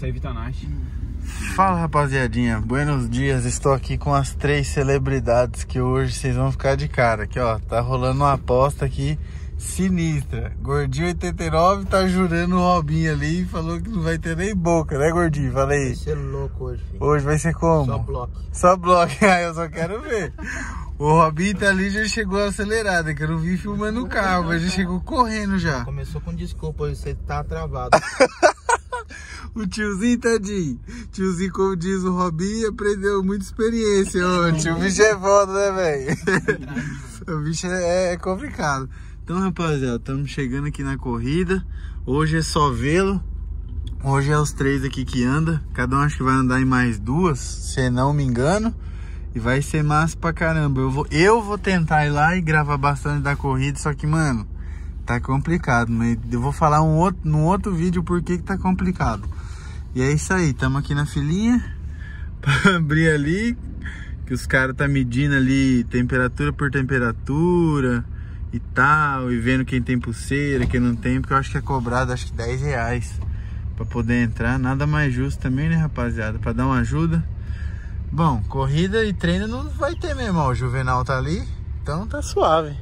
Essa é Vitanache. Fala, rapaziadinha, buenos dias. Estou aqui com as 3 celebridades que hoje vocês vão ficar de cara. Aqui, ó, tá rolando uma aposta aqui sinistra. Gordinho 89 tá jurando o Robinho ali e falou que não vai ter nem boca, né, Gordinho? Fala aí. Vai ser louco hoje, filho. Hoje vai ser como? Só bloco. Só bloco. Ah, eu só quero ver. O Robinho tá ali, já chegou acelerado, que eu não vi filmando o carro, mas já chegou correndo já. Começou com desculpa, hoje você tá travado. O tiozinho, tadinho. Tiozinho, como diz o Robinho, aprendeu muita experiência ontem. O bicho é foda, né, velho? O bicho é complicado. Então, rapaziada, estamos chegando aqui na corrida. Hoje é só vê-lo. Hoje é os 3 aqui que anda. Cada um acho que vai andar em mais 2, se não me engano. E vai ser massa pra caramba. Eu vou tentar ir lá e gravar bastante da corrida. Só que, mano, tá complicado. Mas eu vou falar num outro vídeo por que tá complicado. E é isso aí, estamos aqui na filinha para abrir ali, que os caras tá medindo ali temperatura por temperatura e tal, e vendo quem tem pulseira, quem não tem, porque eu acho que é cobrado, acho que R$10 para poder entrar. Nada mais justo também, né, rapaziada, para dar uma ajuda. Bom, corrida e treino não vai ter mesmo, ó, o Juvenal tá ali, então tá suave.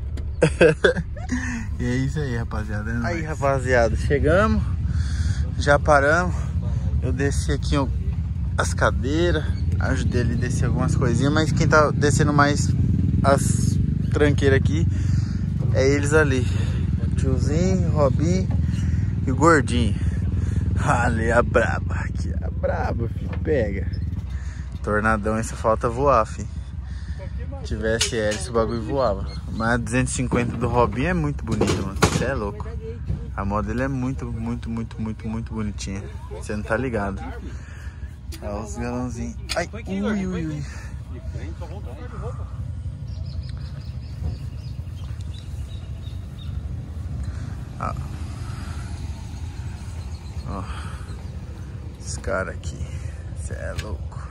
E é isso aí, rapaziada. É aí, rapaziada, chegamos, já paramos. Eu desci aqui as cadeiras, ajudei ele a descer algumas coisinhas, mas quem tá descendo mais as tranqueiras aqui é eles ali. O tiozinho, o Robinho e o Gordinho. Ali a braba, aqui a braba, filho, pega. Tornadão, essa falta voar, filho. Se tivesse hélice, o bagulho voava. Mas a 250 do Robinho é muito bonita, mano. Você é louco. A moda dele é muito bonitinha. Você não tá ligado. Olha os galãozinhos. Ai, ui. Ah. Ó. Esse cara aqui. Você é louco.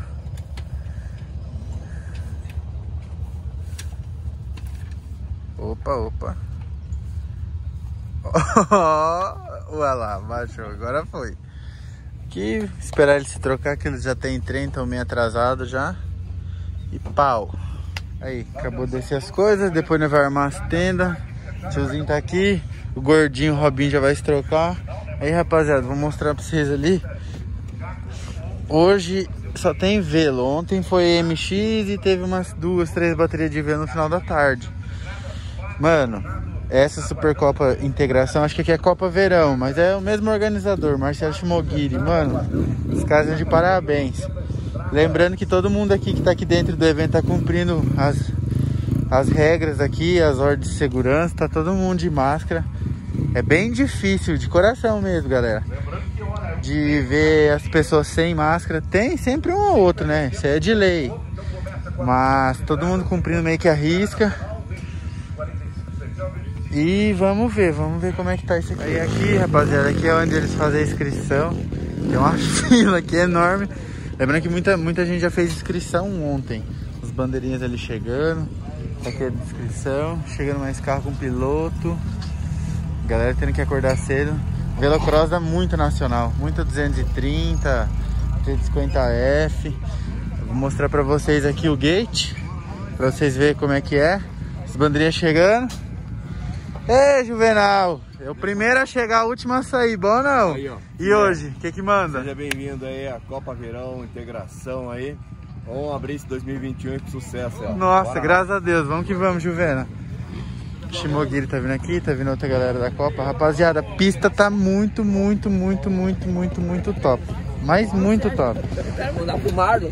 Opa. Olha lá, baixou, agora foi. Aqui, esperar ele se trocar, que ele já tem trem, estão meio atrasado já. E pau. Aí, acabou de descer as coisas, depois nós vamos armar as tendas. O tiozinho tá aqui, o Gordinho, o Robinho já vai se trocar. Aí, rapaziada, vou mostrar pra vocês ali. Hoje só tem velo, ontem foi MX e teve umas 2, 3 baterias de velo no final da tarde. Mano, essa Supercopa Integração, acho que aqui é Copa Verão, mas é o mesmo organizador, Marcelo Shimoguiri. Mano, os caras são de parabéns. Lembrando que todo mundo aqui que tá aqui dentro do evento tá cumprindo as regras aqui, as ordens de segurança, tá todo mundo de máscara. É bem difícil, de coração mesmo, galera, de ver as pessoas sem máscara. Tem sempre um ou outro, né? Isso é de lei. Mas todo mundo cumprindo meio que a risca. E vamos ver como é que tá isso aqui. Aí aqui, rapaziada, aqui é onde eles fazem a inscrição. Tem uma fila aqui enorme. Lembrando que muita gente já fez inscrição ontem. Os bandeirinhas ali chegando. Aqui é a inscrição. Chegando mais carro com piloto. Galera tendo que acordar cedo. Velocross dá muito nacional. Muita 230, 350F. Vou mostrar pra vocês aqui o gate. Pra vocês verem como é que é. As bandeirinhas chegando. Ei, Juvenal, é o primeiro a chegar, a última a sair, bom ou não? Aí, ó. E hoje, o que manda? Seja bem-vindo aí à Copa Verão, integração aí. Vamos abrir esse 2021 com sucesso, ó. Nossa, bora, graças a Deus, vamos que vamos, Juvena. Shimoguiri tá vindo aqui, tá vindo outra galera da Copa. Rapaziada, a pista tá muito top. Mas muito top. Mandar pro Marlon.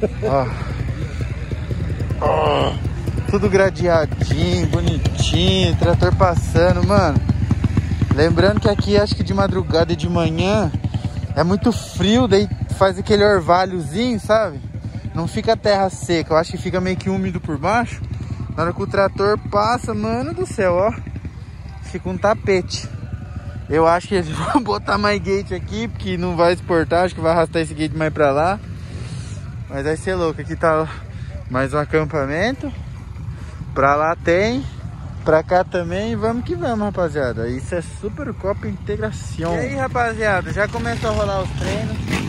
Ó. Tudo gradeadinho, bonitinho, trator passando, mano. Lembrando que aqui, acho que de madrugada e de manhã é muito frio, daí faz aquele orvalhozinho, sabe? Não fica terra seca, eu acho que fica meio que úmido por baixo. Na hora que o trator passa, mano do céu, ó, fica um tapete. Eu acho que eles vão botar mais gate aqui, porque não vai exportar, acho que vai arrastar esse gate mais pra lá. Mas vai ser louco, aqui tá mais um acampamento. Pra lá tem, pra cá também, vamos que vamos, rapaziada. Isso é Supercopa Integração. E aí, rapaziada, já começou a rolar os treinos.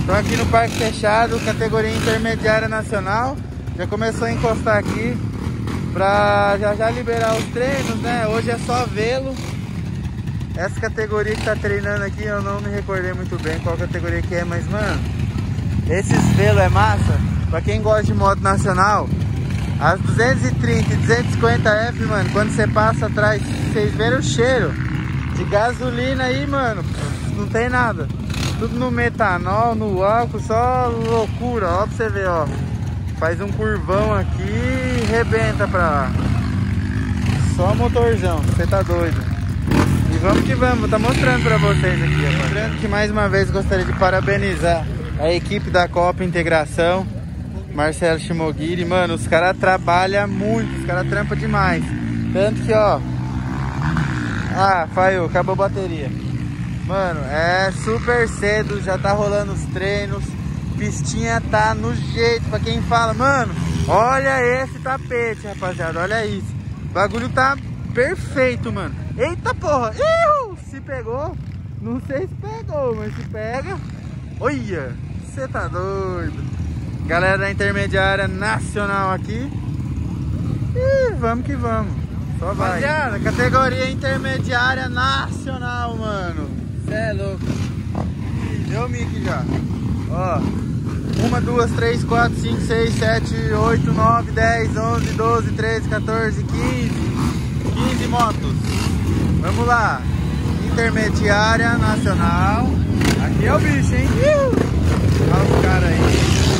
Tô aqui no Parque Fechado, categoria intermediária nacional. Já começou a encostar aqui pra já liberar os treinos, né? Hoje é só velo. Essa categoria que tá treinando aqui, eu não me recordei muito bem qual categoria que é, mas mano, esses velos é massa. Pra quem gosta de moto nacional, as 230 e 250F, mano, quando você passa atrás, vocês verem o cheiro de gasolina aí, mano, não tem nada. Tudo no metanol, no álcool, só loucura, ó, pra você ver, ó. Faz um curvão aqui e rebenta pra lá. Só motorzão, você tá doido. E vamos que vamos, vou tá mostrando pra vocês aqui, ó. Lembrando que mais uma vez gostaria de parabenizar a equipe da Copa Integração, Marcelo Shimogiri. Mano, os caras trabalham muito, os caras trampam demais. Tanto que, ó... Ah, falhou, acabou a bateria. Mano, é super cedo, já tá rolando os treinos. Pistinha tá no jeito, pra quem fala, mano, olha esse tapete, rapaziada, olha isso. O bagulho tá perfeito, mano. Eita porra, se pegou, não sei se pegou, mas se pega, olha, você tá doido. Galera da intermediária nacional aqui. E vamos que vamos, só vai. Rapaziada, categoria intermediária nacional, mano. Cê é louco. Deu o mic já. Ó, 1, 2, 3, 4, 5, 6, 7, 8, 9, 10, 11, 12, 13, 14, 15 motos. Vamos lá. Intermediária nacional. Aqui é o bicho, hein? Olha os caras aí.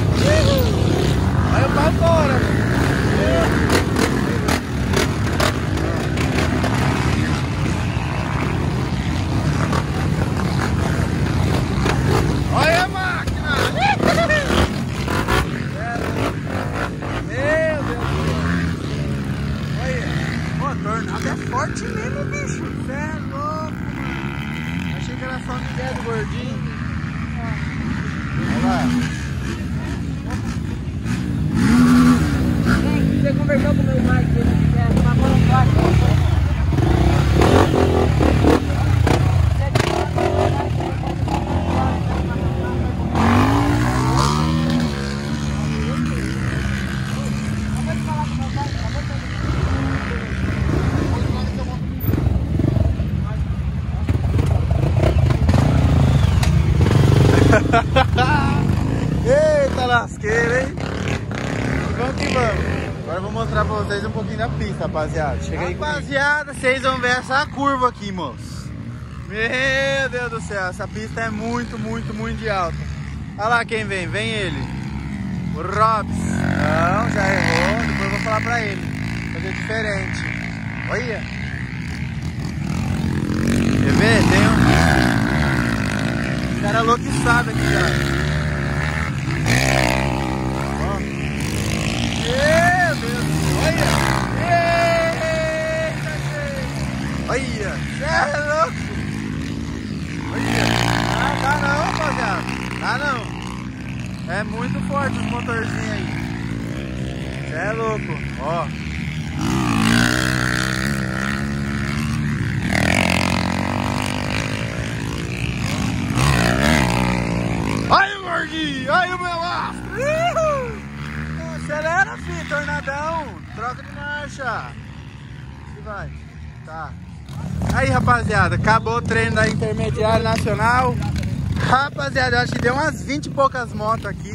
Olha pra fora. Olha a máquina! Meu Deus! Olha! Pô, tornado é forte mesmo, bicho! Você é louco, mano! Achei que era só o Miguel do gordinho. Olha lá! Você conversou com o meu pai que ele quer uma monoclave. Eita lasqueira, hein? Vamos que vamos. Agora eu vou mostrar pra vocês um pouquinho da pista, rapaziada. Chega aí, rapaziada, vocês vão ver essa curva aqui, moço. Meu Deus do céu, essa pista é muito, muito, muito de alta. Olha lá quem vem, vem ele. O Robs. Não, já errou, depois eu vou falar pra ele. Fazer diferente. Olha. Quer ver? Tem um cara louquiçado aqui, ó. Meu Deus, olha! Eita, gente! Olha! Cê é louco! Olha! Dá não, rapaziada! Dá não! É muito forte os motorzinhos aí! Cê é louco! Ó! Olha o gordinho! Olha o meu astro! Acelera, filho, tornadão. Troca de marcha. E vai. Tá. Aí, rapaziada, acabou o treino da intermediária nacional. Rapaziada, eu acho que deu umas 20 e poucas motos aqui.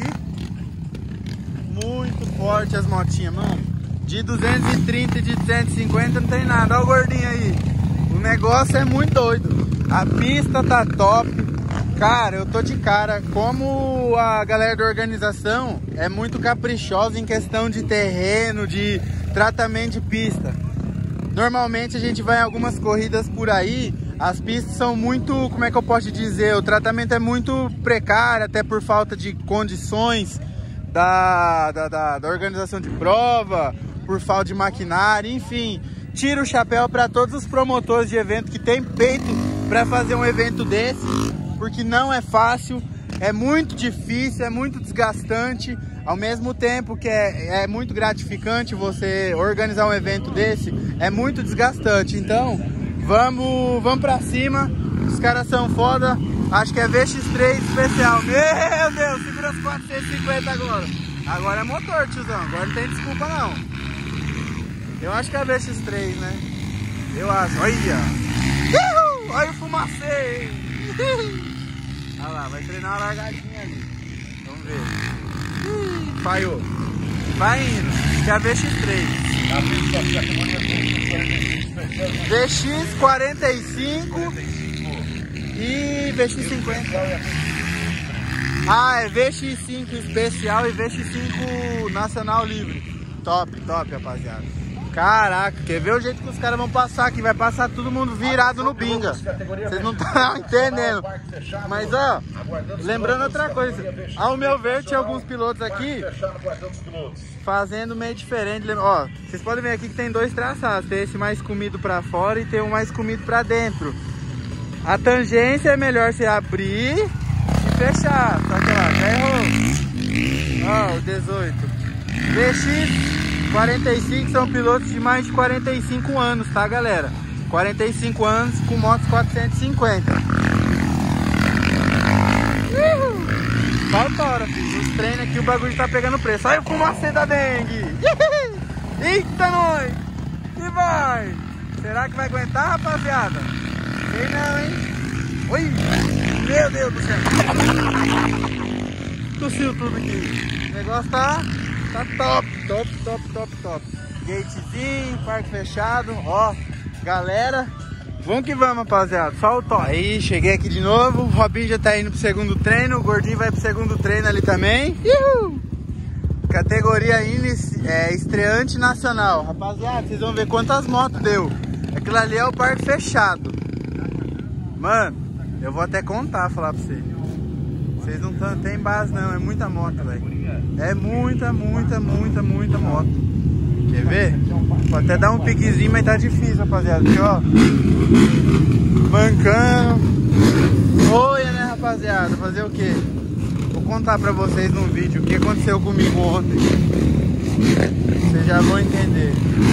Muito forte as motinhas, mano. De 230 e de 150 não tem nada. Olha o gordinho aí. O negócio é muito doido. A pista tá top. Cara, eu tô de cara, como a galera da organização é muito caprichosa em questão de terreno, de tratamento de pista. Normalmente a gente vai em algumas corridas por aí, as pistas são muito, como é que eu posso dizer, o tratamento é muito precário, até por falta de condições da organização de prova, por falta de maquinário, enfim. Tiro o chapéu para todos os promotores de evento que tem peito para fazer um evento desse. Porque não é fácil, é muito difícil, é muito desgastante, ao mesmo tempo que é muito gratificante você organizar um evento desse, é muito desgastante. Então, vamos pra cima, os caras são foda, Acho que é VX3 especial. Meu Deus, segura os 450 agora. Agora é motor, tiozão. Agora não tem desculpa, não. Eu acho que é VX3, né? Eu acho. Olha. Olha o fumacê. Olha lá, vai treinar uma largadinha ali. Vamos ver. Falhou. Vai indo. Que é a VX3. VX45 e VX50. Ah, é VX5 especial e VX5 nacional livre. Top, top, rapaziada. Caraca, quer ver o jeito que os caras vão passar aqui? Vai passar todo mundo virado no binga. Vocês não estão entendendo. Mas ó, lembrando outra coisa. Ao meu ver, tinha alguns pilotos aqui fazendo meio diferente. Ó, vocês podem ver aqui que tem dois traçados. Tem esse mais comido pra fora e tem um mais comido pra dentro. A tangência é melhor você abrir e fechar. Só que lá, já errou. Ó, o 18. VX45 são pilotos de mais de 45 anos, tá, galera? 45 anos com motos 450. Falta, filho. Nos treinos aqui o bagulho tá pegando preço. Olha o fumacê da dengue. Eita, nós! E vai! Será que vai aguentar, rapaziada? Sei não, hein? Oi! Meu Deus do céu! Tossiu tudo aqui. O negócio tá top, top, top, top, top. Gatezinho, parque fechado, ó, galera. Vamos que vamos, rapaziada. Solta, ó. Aí, cheguei aqui de novo. O Robinho já tá indo pro segundo treino. O Gordinho vai pro segundo treino ali também. Uhul! Categoria estreante nacional. Rapaziada, vocês vão ver quantas motos deu. Aquilo ali é o parque fechado. Mano, eu vou até contar, falar pra vocês. Vocês não tem base não, é muita moto, velho. É muita moto. Quer ver? Vou até dar um piquezinho, mas tá difícil, rapaziada. Aqui, ó. Bancando. Olha, né, rapaziada? Fazer o quê? Vou contar pra vocês num vídeo o que aconteceu comigo ontem. Vocês já vão entender.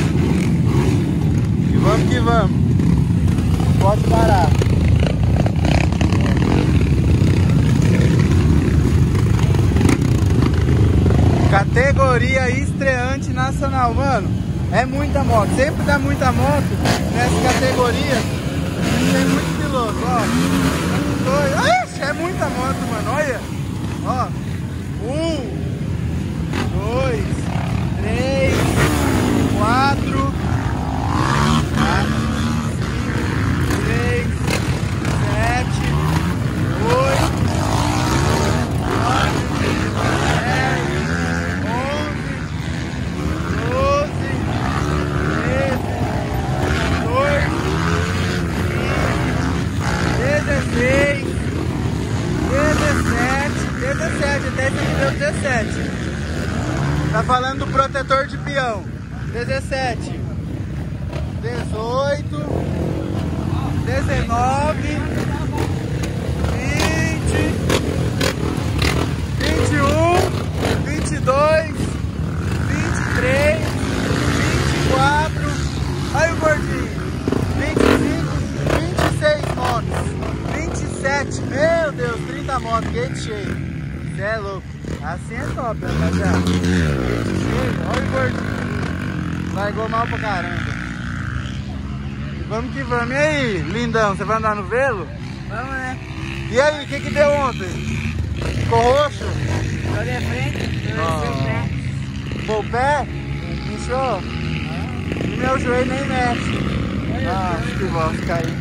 E vamos que vamos. Pode parar. Categoria estreante nacional, mano. É muita moto. Sempre dá muita moto nessa categoria. Tem muito piloto, ó. 1, 2. Ixi, é muita moto, mano. Olha. Ó. 1, 2, 3, 4, 5, 6, 7, 8, 9, 10, 11, 12, 13, 14, 15, 16, 17, até esse aqui deu 17. Tá falando do protetor de peão. 17, 18, 19, 20, 21, 22, 23, 24, aí o gordinho, 25, 26 motos, 27, meu Deus, 30 motos, gate cheio. Cê é louco, assim é top, rapaziada. Gate cheio, olha o gordinho, largou mal pra caramba. E vamos que vamos. E aí, lindão, você vai andar no velo? Vamos, né? E aí, o que deu ontem? Ficou roxo? Joguei a frente, joguei o pé. Pô, o pé? Inchou? E meu joelho nem mexe. Ah, que bosta, caiu.